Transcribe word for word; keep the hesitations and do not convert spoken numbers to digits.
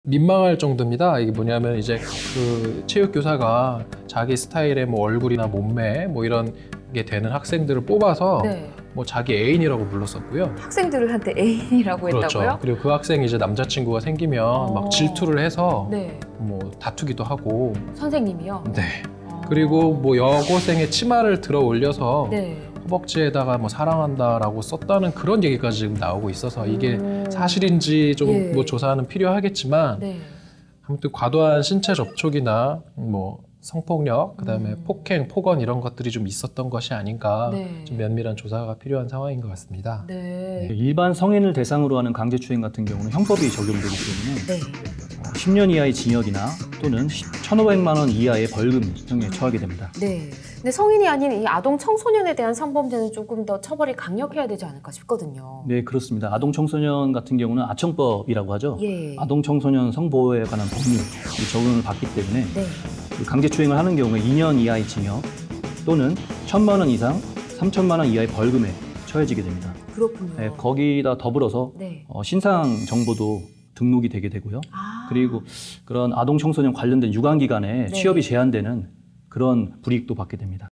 민망할 정도입니다. 이게 뭐냐면 이제 그 체육교사가 자기 스타일의 뭐 얼굴이나 몸매 뭐 이런 게 되는 학생들을 뽑아서 네. 뭐 자기 애인이라고 불렀었고요. 학생들한테 애인이라고 그렇죠. 했다고요? 그리고 그 학생이 이제 남자친구가 생기면 어. 막 질투를 해서 네. 뭐 다투기도 하고. 선생님이요? 네. 어. 그리고 뭐 여고생의 치마를 들어 올려서 네. 허벅지에다가 뭐 사랑한다라고 썼다는 그런 얘기까지 지금 나오고 있어서 이게 음. 사실인지 좀 예. 뭐 조사는 필요하겠지만 네. 아무튼 과도한 신체 접촉이나 뭐 성폭력, 그다음에 음. 폭행, 폭언 이런 것들이 좀 있었던 것이 아닌가 네. 좀 면밀한 조사가 필요한 상황인 것 같습니다. 네. 일반 성인을 대상으로 하는 강제추행 같은 경우는 형법이 적용되기 때문에 네. 십 년 이하의 징역이나 또는 천오백만 원 이하의 벌금형에 처하게 됩니다. 네. 근데 성인이 아닌 이 아동 청소년에 대한 성범죄는 조금 더 처벌이 강력해야 되지 않을까 싶거든요. 네, 그렇습니다. 아동 청소년 같은 경우는 아청법이라고 하죠. 예. 아동 청소년 성보호에 관한 법률 적용을 받기 때문에 네. 강제추행을 하는 경우에 이 년 이하의 징역 또는 천만 원 이상 삼천만 원 이하의 벌금에 처해지게 됩니다. 그렇군요. 네, 거기다 더불어서 네. 어, 신상 정보도 등록이 되게 되고요. 아. 그리고 그런 아동 청소년 관련된 유관기관에 네. 취업이 제한되는 그런 불이익도 받게 됩니다.